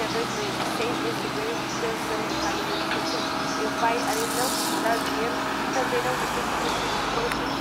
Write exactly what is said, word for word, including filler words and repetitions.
dois meses, seis meses ganho pensando em família, porque meu pai, além de não dar dinheiro, também não se preocupa